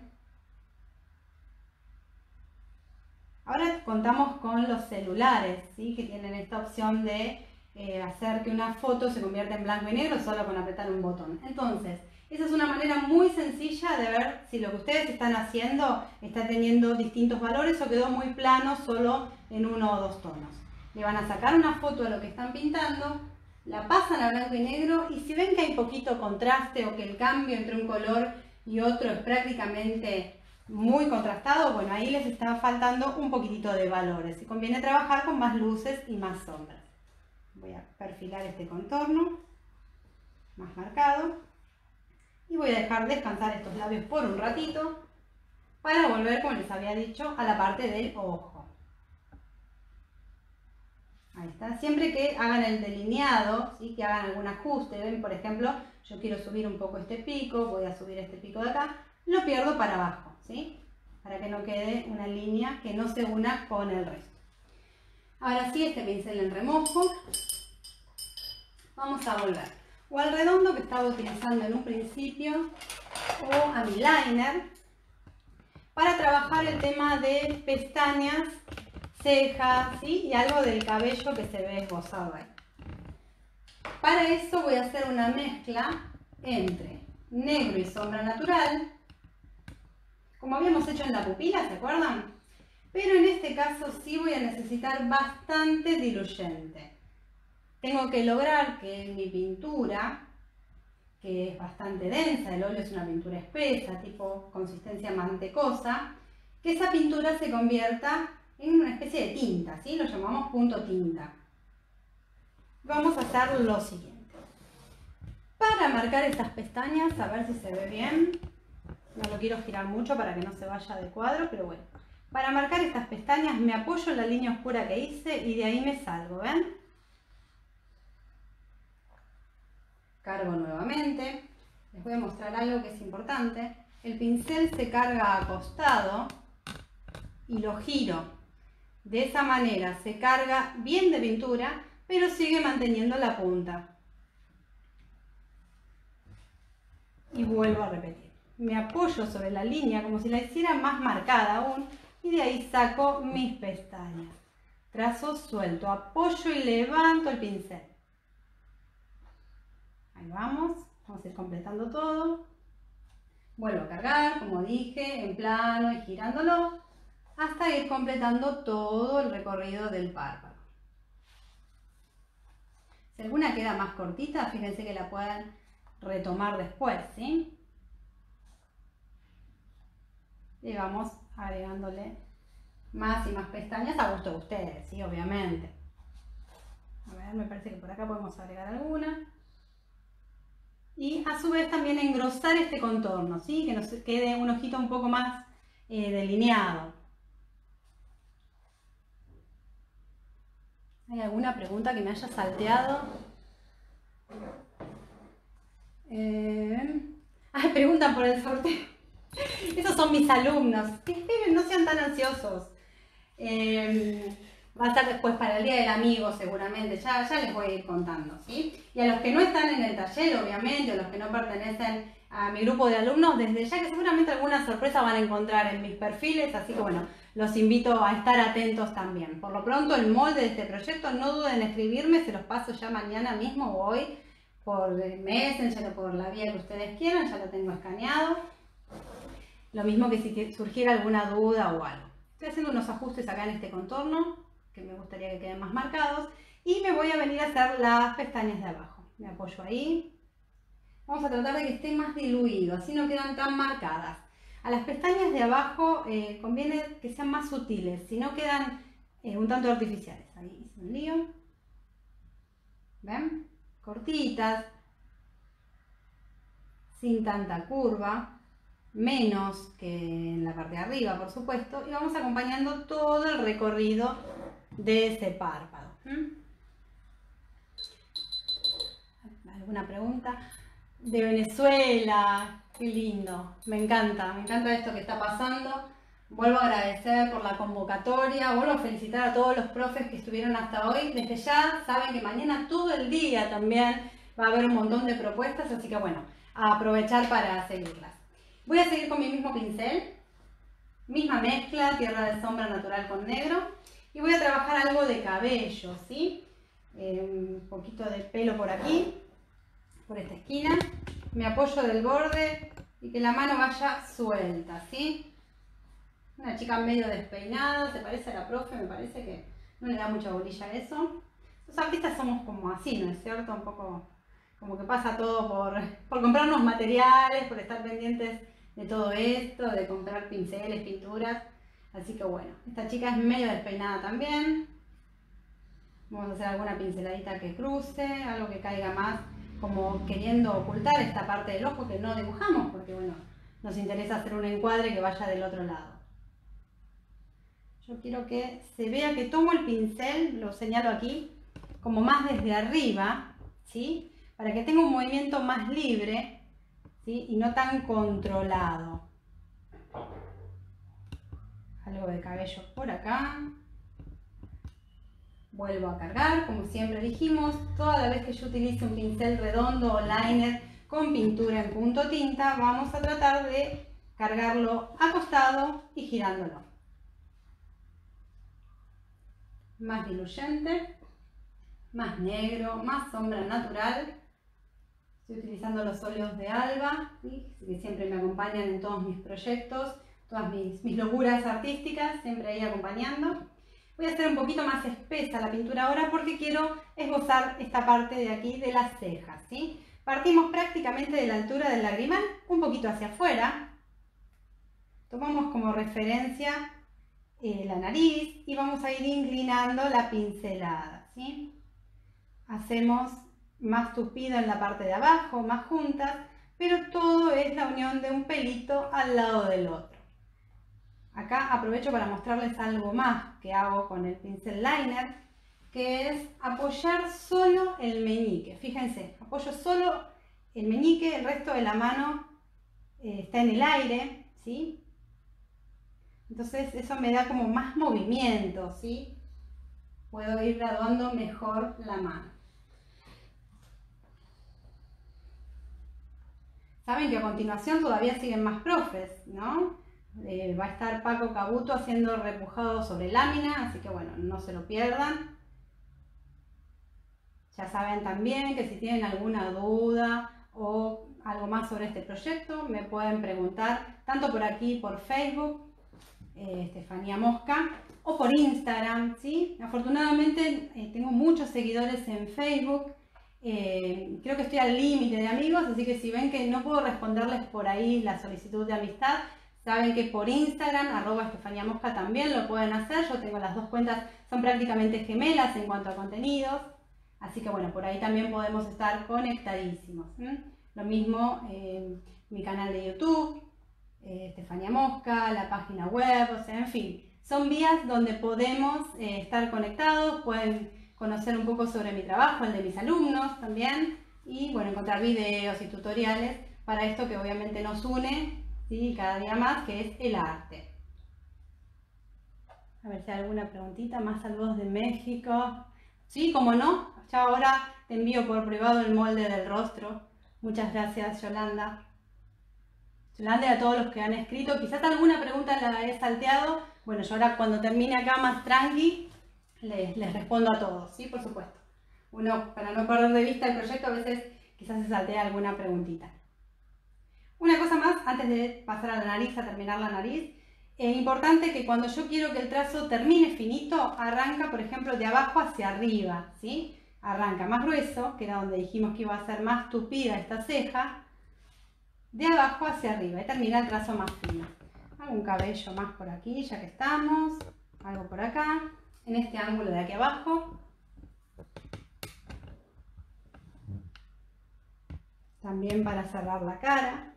Ahora contamos con los celulares, ¿sí? Que tienen esta opción de eh, hacer que una foto se convierta en blanco y negro solo con apretar un botón. Entonces, esa es una manera muy sencilla de ver si lo que ustedes están haciendo está teniendo distintos valores o quedó muy plano solo en uno o dos tonos. Le van a sacar una foto a lo que están pintando, la pasan a blanco y negro y si ven que hay poquito contraste o que el cambio entre un color y otro es prácticamente muy contrastado, bueno, ahí les está faltando un poquitito de valores y conviene trabajar con más luces y más sombras. Voy a perfilar este contorno más marcado y voy a dejar descansar estos labios por un ratito para volver, como les había dicho, a la parte del ojo. Ahí está, siempre que hagan el delineado, ¿sí? Que hagan algún ajuste, ven, por ejemplo, yo quiero subir un poco este pico, voy a subir este pico de acá, lo pierdo para abajo, ¿sí? Para que no quede una línea que no se una con el resto. Ahora sí, este pincel en remojo, vamos a volver o al redondo que estaba utilizando en un principio o a mi liner para trabajar el tema de pestañas, cejas, ¿sí? Y algo del cabello que se ve esbozado ahí. Para eso voy a hacer una mezcla entre negro y sombra natural, como habíamos hecho en la pupila, ¿se acuerdan? Pero en este caso sí voy a necesitar bastante diluyente. Tengo que lograr que mi pintura, que es bastante densa, el óleo es una pintura espesa, tipo consistencia mantecosa, que esa pintura se convierta en una especie de tinta, ¿sí? Lo llamamos punto tinta. Vamos a hacer lo siguiente. Para marcar estas pestañas, a ver si se ve bien, no lo quiero girar mucho para que no se vaya de cuadro, pero bueno. Para marcar estas pestañas me apoyo en la línea oscura que hice y de ahí me salgo, ¿ven? Cargo nuevamente. Les voy a mostrar algo que es importante. El pincel se carga acostado y lo giro. De esa manera se carga bien de pintura, pero sigue manteniendo la punta. Y vuelvo a repetir. Me apoyo sobre la línea como si la hiciera más marcada aún y de ahí saco mis pestañas. Trazo suelto, apoyo y levanto el pincel. Ahí vamos, vamos a ir completando todo. Vuelvo a cargar, como dije, en plano y girándolo hasta ir completando todo el recorrido del párpado. Si alguna queda más cortita, fíjense que la pueden retomar después, ¿sí? Y vamos agregándole más y más pestañas a gusto de ustedes, ¿sí? Obviamente. A ver, me parece que por acá podemos agregar alguna. Y a su vez también engrosar este contorno, ¿sí? Que nos quede un ojito un poco más eh, delineado. ¿Hay alguna pregunta que me haya salteado? Eh... Ay, preguntan por el sorteo. Esos son mis alumnos. Esperen, no sean tan ansiosos. Eh, va a estar después para el Día del Amigo seguramente. Ya, ya les voy a ir contando, ¿sí? Y a los que no están en el taller, obviamente, o los que no pertenecen a mi grupo de alumnos, desde ya que seguramente alguna sorpresa van a encontrar en mis perfiles. Así que bueno, los invito a estar atentos también. Por lo pronto, el molde de este proyecto, no duden en escribirme. Se los paso ya mañana mismo o hoy por Messenger o por la vía que ustedes quieran. Ya lo tengo escaneado. Lo mismo que si surgiera alguna duda o algo. Estoy haciendo unos ajustes acá en este contorno, que me gustaría que queden más marcados. Y me voy a venir a hacer las pestañas de abajo. Me apoyo ahí. Vamos a tratar de que esté más diluido, así no quedan tan marcadas. A las pestañas de abajo eh, conviene que sean más sutiles, si no quedan eh, un tanto artificiales. Ahí hice un lío. ¿Ven? Cortitas, sin tanta curva, menos que en la parte de arriba, por supuesto, y vamos acompañando todo el recorrido de ese párpado. ¿Mm? ¿Alguna pregunta? De Venezuela, qué lindo, me encanta, me encanta esto que está pasando. Vuelvo a agradecer por la convocatoria, vuelvo a felicitar a todos los profes que estuvieron hasta hoy. Desde ya saben que mañana todo el día también va a haber un montón de propuestas, así que bueno, a aprovechar para seguirlas. Voy a seguir con mi mismo pincel, misma mezcla, tierra de sombra natural con negro, y voy a trabajar algo de cabello, ¿sí? Eh, un poquito de pelo por aquí, por esta esquina, me apoyo del borde y que la mano vaya suelta, ¿sí? Una chica medio despeinada, se parece a la profe, me parece que no le da mucha bolilla a eso. Los artistas somos como así, ¿no es cierto? Un poco como que pasa todo por, por comprarnos materiales, por estar pendientes de todo esto, de comprar pinceles, pinturas. Así que bueno, esta chica es medio despeinada también. Vamos a hacer alguna pinceladita que cruce, algo que caiga más como queriendo ocultar esta parte del ojo que no dibujamos, porque bueno, nos interesa hacer un encuadre que vaya del otro lado. Yo quiero que se vea que tomo el pincel, lo señalo aquí, como más desde arriba, ¿sí? Para que tenga un movimiento más libre, ¿sí? Y no tan controlado. Algo de cabello por acá. Vuelvo a cargar, como siempre dijimos, toda vez que yo utilice un pincel redondo o liner con pintura en punto tinta, vamos a tratar de cargarlo acostado y girándolo. Más diluyente, más negro, más sombra natural. Estoy utilizando los óleos de Alba, ¿sí? Que siempre me acompañan en todos mis proyectos, todas mis, mis locuras artísticas, siempre ahí acompañando. Voy a hacer un poquito más espesa la pintura ahora porque quiero esbozar esta parte de aquí de las cejas, ¿sí? Partimos prácticamente de la altura del lagrimal, un poquito hacia afuera. Tomamos como referencia eh, la nariz y vamos a ir inclinando la pincelada, ¿sí? Hacemos más tupido en la parte de abajo, más juntas, pero todo es la unión de un pelito al lado del otro. Acá aprovecho para mostrarles algo más que hago con el pincel liner, que es apoyar solo el meñique. Fíjense, apoyo solo el meñique, el resto de la mano eh, está en el aire, ¿sí? Entonces eso me da como más movimiento, ¿sí? Puedo ir graduando mejor la mano. Saben que a continuación todavía siguen más profes, ¿no? Eh, va a estar Paco Cabuto haciendo repujado sobre lámina, así que bueno, no se lo pierdan. Ya saben también que si tienen alguna duda o algo más sobre este proyecto, me pueden preguntar tanto por aquí, por Facebook, eh, Estefanía Mosca, o por Instagram, ¿sí? Afortunadamente eh, tengo muchos seguidores en Facebook. Eh, creo que estoy al límite de amigos, así que si ven que no puedo responderles por ahí la solicitud de amistad, saben que por Instagram, arroba Estefanía Mosca, también lo pueden hacer. Yo tengo las dos cuentas, son prácticamente gemelas en cuanto a contenidos. Así que bueno, por ahí también podemos estar conectadísimos. ¿Mm? Lo mismo eh, mi canal de YouTube, eh, Estefanía Mosca, la página web, o sea, en fin. Son vías donde podemos eh, estar conectados, pueden conocer un poco sobre mi trabajo, el de mis alumnos también. Y bueno, encontrar videos y tutoriales para esto que obviamente nos une, ¿sí? Cada día más, que es el arte. A ver si hay alguna preguntita. Más saludos de México. Sí, como no, ya ahora te envío por privado el molde del rostro. Muchas gracias, Yolanda. Yolanda y a todos los que han escrito. Quizás alguna pregunta la he salteado. Bueno, yo ahora cuando termine acá más tranqui, les, les respondo a todos, ¿sí? Por supuesto. Uno, para no perder de vista el proyecto, a veces quizás se saltea alguna preguntita. Una cosa más, antes de pasar a la nariz, a terminar la nariz, es importante que cuando yo quiero que el trazo termine finito, arranca, por ejemplo, de abajo hacia arriba, ¿sí? Arranca más grueso, que era donde dijimos que iba a ser más tupida esta ceja, de abajo hacia arriba, y termina el trazo más fino. Algún cabello más por aquí, ya que estamos, algo por acá, en este ángulo de aquí abajo. También para cerrar la cara.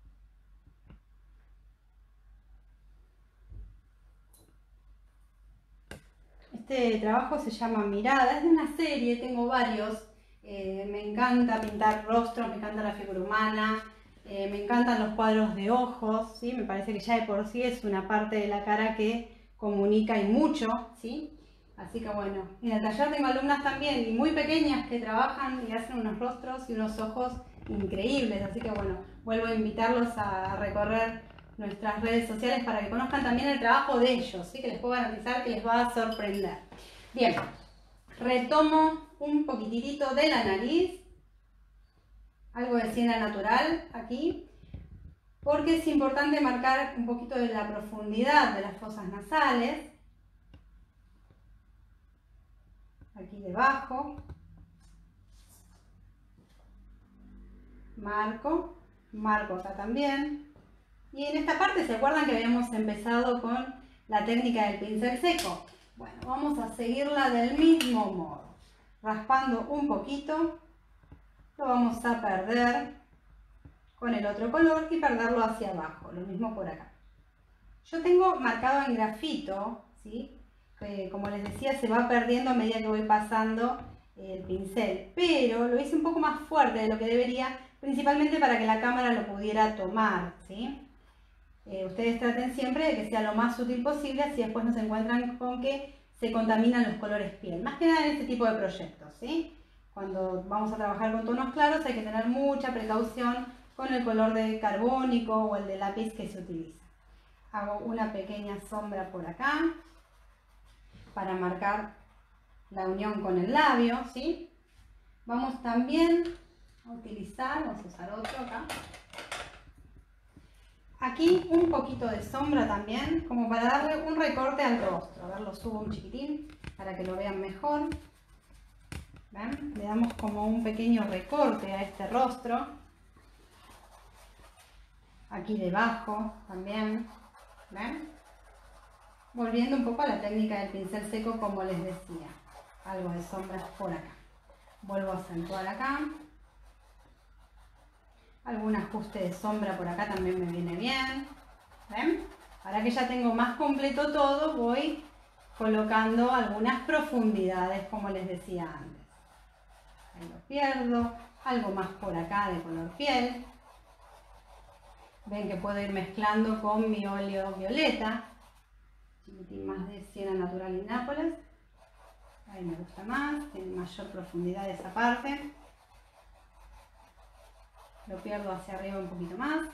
Este trabajo se llama Mirada, es de una serie, tengo varios. Eh, me encanta pintar rostros, me encanta la figura humana, eh, me encantan los cuadros de ojos, ¿sí? Me parece que ya de por sí es una parte de la cara que comunica y mucho, ¿sí? Así que bueno, en el taller tengo alumnas también y muy pequeñas que trabajan y hacen unos rostros y unos ojos increíbles, así que bueno, vuelvo a invitarlos a recorrer nuestras redes sociales para que conozcan también el trabajo de ellos, ¿sí? Que les puedo garantizar que les va a sorprender. Bien, retomo un poquitito de la nariz, algo de siena natural aquí, porque es importante marcar un poquito de la profundidad de las fosas nasales, aquí debajo, marco, marco acá también. Y en esta parte, ¿se acuerdan que habíamos empezado con la técnica del pincel seco? Bueno, vamos a seguirla del mismo modo. Raspando un poquito, lo vamos a perder con el otro color y perderlo hacia abajo. Lo mismo por acá. Yo tengo marcado en grafito, ¿sí? Que, como les decía, se va perdiendo a medida que voy pasando el pincel. Pero lo hice un poco más fuerte de lo que debería, principalmente para que la cámara lo pudiera tomar, ¿sí? Eh, ustedes traten siempre de que sea lo más sutil posible, así después no se encuentran con que se contaminan los colores piel. Más que nada en este tipo de proyectos, ¿sí? Cuando vamos a trabajar con tonos claros hay que tener mucha precaución con el color de carbónico o el de lápiz que se utiliza. Hago una pequeña sombra por acá para marcar la unión con el labio, ¿sí? Vamos también a utilizar, vamos a usar otro acá. Aquí un poquito de sombra también, como para darle un recorte al rostro. A ver, lo subo un chiquitín para que lo vean mejor. ¿Ven? Le damos como un pequeño recorte a este rostro. Aquí debajo también. ¿Ven? Volviendo un poco a la técnica del pincel seco, como les decía. Algo de sombras por acá. Vuelvo a acentuar acá. Algún ajuste de sombra por acá también me viene bien. ¿Ven? Ahora que ya tengo más completo todo, voy colocando algunas profundidades, como les decía antes. Ahí lo pierdo. Algo más por acá de color piel. Ven que puedo ir mezclando con mi óleo violeta. Un poquitín más de siena natural y Nápoles. Ahí me gusta más, tiene mayor profundidad esa parte. Lo pierdo hacia arriba un poquito más.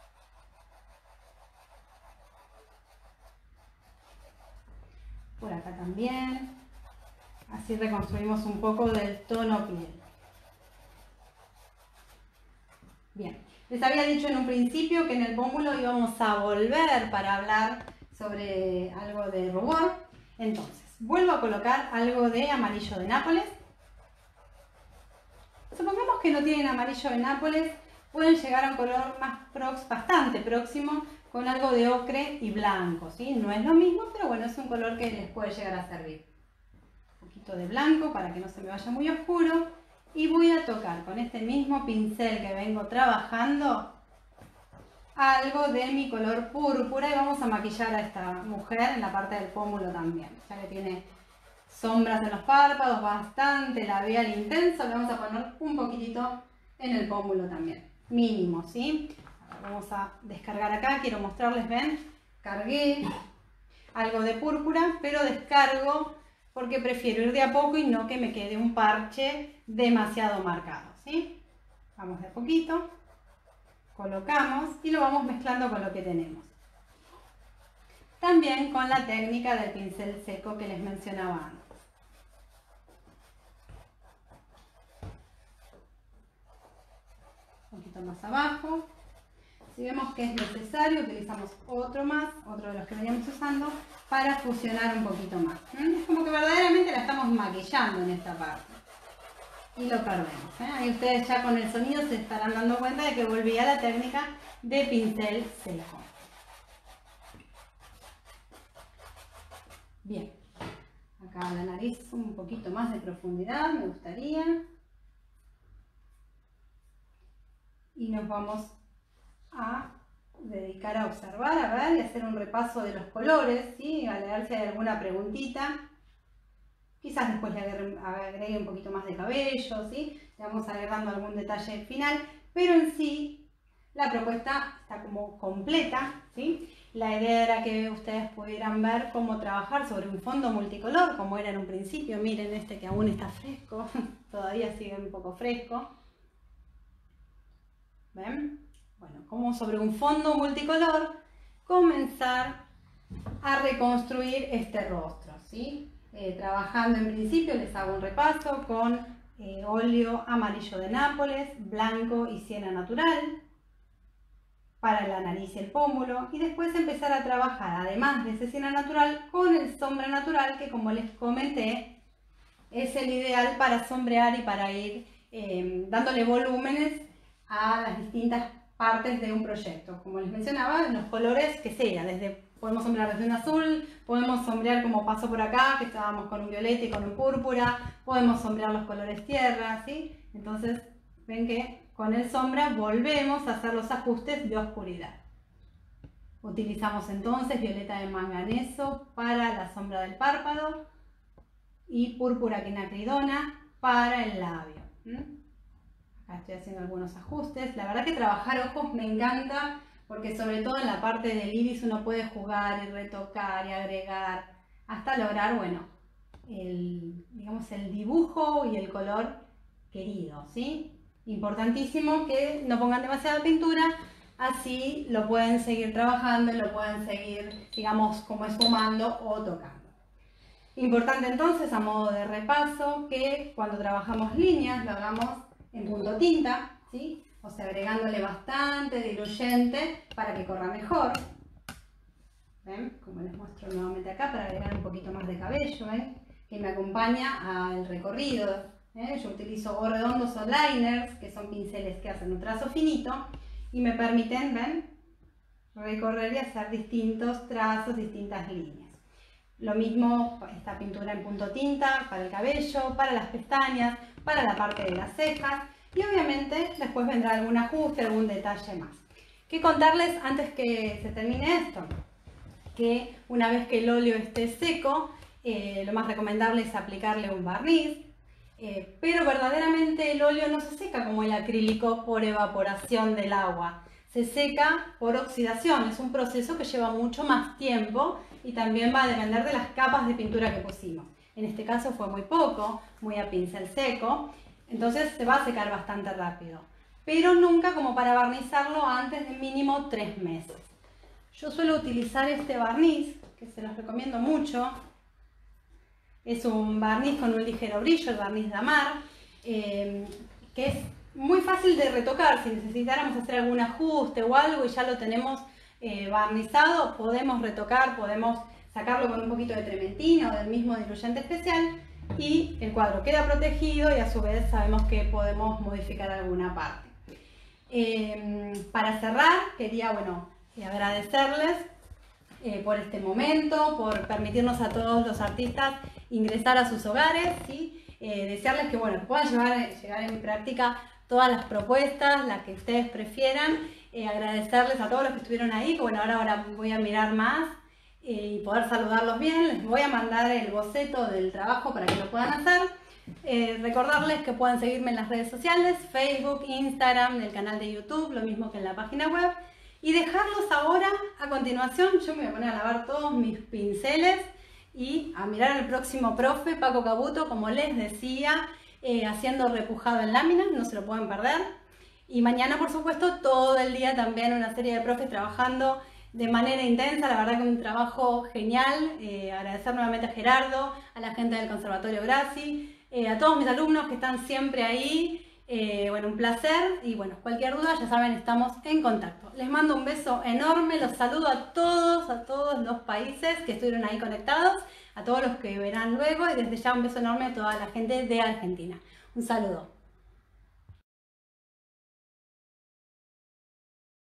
Por acá también. Así reconstruimos un poco del tono piel. Bien, les había dicho en un principio que en el pómulo íbamos a volver para hablar sobre algo de rubor. Entonces, vuelvo a colocar algo de amarillo de Nápoles. Supongamos que no tienen amarillo de Nápoles, pueden llegar a un color más prox, bastante próximo, con algo de ocre y blanco, ¿sí? No es lo mismo, pero bueno, es un color que les puede llegar a servir. Un poquito de blanco para que no se me vaya muy oscuro. Y voy a tocar con este mismo pincel que vengo trabajando algo de mi color púrpura y vamos a maquillar a esta mujer en la parte del pómulo también, ya que tiene sombras en los párpados, bastante labial intenso, le vamos a poner un poquitito en el pómulo también, mínimo, ¿sí? Ahora vamos a descargar acá, quiero mostrarles, ven, cargué algo de púrpura, pero descargo porque prefiero ir de a poco y no que me quede un parche demasiado marcado, ¿sí? Vamos de a poquito, colocamos y lo vamos mezclando con lo que tenemos. También con la técnica del pincel seco que les mencionaba antes. Un poquito más abajo. Si vemos que es necesario, utilizamos otro más, otro de los que veníamos usando, para fusionar un poquito más. ¿Mm? Es como que verdaderamente la estamos maquillando en esta parte. Y lo perdemos. ¿eh? Ahí ustedes ya con el sonido se estarán dando cuenta de que volví a la técnica de pincel seco. Bien. Acá la nariz un poquito más de profundidad, me gustaría. y nos vamos a dedicar a observar, a ver y hacer un repaso de los colores, ¿sí? A leer si hay alguna preguntita. Quizás después le agregue, agregue un poquito más de cabello, ¿sí? Le vamos agregando algún detalle final, pero en sí la propuesta está como completa, ¿sí? La idea era que ustedes pudieran ver cómo trabajar sobre un fondo multicolor, como era en un principio. Miren este que aún está fresco, todavía sigue un poco fresco. ¿Ven? Bueno, como sobre un fondo multicolor comenzar a reconstruir este rostro, ¿sí? Eh, trabajando en principio, les hago un repaso con eh, óleo amarillo de Nápoles, blanco y siena natural para la nariz y el pómulo, y después empezar a trabajar, además de ese siena natural, con el sombra natural, que como les comenté es el ideal para sombrear y para ir eh, dándole volúmenes a las distintas partes de un proyecto. Como les mencionaba, los colores que sean, desde podemos sombrear desde un azul, podemos sombrear como pasó por acá, que estábamos con un violeta y con un púrpura, podemos sombrear los colores tierra, ¿sí? Entonces ven que con el sombra volvemos a hacer los ajustes de oscuridad. Utilizamos entonces violeta de manganeso para la sombra del párpado y púrpura quinacridona para el labio. ¿Mm? Acá estoy haciendo algunos ajustes. La verdad que trabajar ojos me encanta, porque sobre todo en la parte del iris uno puede jugar y retocar y agregar hasta lograr, bueno, el, digamos, el dibujo y el color querido, ¿sí? Importantísimo que no pongan demasiada pintura, así lo pueden seguir trabajando y lo pueden seguir, digamos, como esfumando o tocando. Importante entonces, a modo de repaso, que cuando trabajamos líneas lo hagamos en punto tinta, ¿sí? O sea, agregándole bastante diluyente para que corra mejor. ¿Ven? Como les muestro nuevamente acá, para agregar un poquito más de cabello, ¿ven? Que me acompaña al recorrido. ¿eh? Yo utilizo o redondos o liners, que son pinceles que hacen un trazo finito y me permiten, ¿ven? Recorrer y hacer distintos trazos, distintas líneas. Lo mismo esta pintura en punto tinta para el cabello, para las pestañas, para la parte de las cejas. Y obviamente después vendrá algún ajuste, algún detalle más. ¿Qué contarles antes que se termine esto? Que una vez que el óleo esté seco, eh, lo más recomendable es aplicarle un barniz. Eh, pero verdaderamente el óleo no se seca como el acrílico por evaporación del agua. Se seca por oxidación. Es un proceso que lleva mucho más tiempo y también va a depender de las capas de pintura que pusimos. En este caso fue muy poco, muy a pincel seco. Entonces se va a secar bastante rápido, pero nunca como para barnizarlo antes de mínimo tres meses. Yo suelo utilizar este barniz, que se los recomiendo mucho. Es un barniz con un ligero brillo, el barniz Damar, eh, que es muy fácil de retocar. Si necesitáramos hacer algún ajuste o algo y ya lo tenemos eh, barnizado, podemos retocar, podemos sacarlo con un poquito de trementina o del mismo diluyente especial, y el cuadro queda protegido y a su vez sabemos que podemos modificar alguna parte. Eh, para cerrar, quería bueno, agradecerles eh, por este momento, por permitirnos a todos los artistas ingresar a sus hogares, ¿sí? eh, desearles que bueno, puedan llevar, llegar en práctica todas las propuestas, las que ustedes prefieran, eh, agradecerles a todos los que estuvieron ahí, que bueno, ahora, ahora voy a mirar más y poder saludarlos bien. Les voy a mandar el boceto del trabajo para que lo puedan hacer. Eh, recordarles que pueden seguirme en las redes sociales, Facebook, Instagram, el canal de YouTube, lo mismo que en la página web. Y dejarlos ahora, a continuación, yo me voy a poner a lavar todos mis pinceles y a mirar al próximo profe, Paco Cabuto, como les decía, eh, haciendo repujado en láminas, no se lo pueden perder. Y mañana, por supuesto, todo el día también una serie de profes trabajando de manera intensa. La verdad que un trabajo genial. Eh, agradecer nuevamente a Gerardo, a la gente del Conservatorio Grassi, eh, a todos mis alumnos que están siempre ahí. Eh, bueno, un placer y bueno, cualquier duda ya saben, estamos en contacto. Les mando un beso enorme, los saludo a todos, a todos los países que estuvieron ahí conectados, a todos los que verán luego y desde ya un beso enorme a toda la gente de Argentina. Un saludo.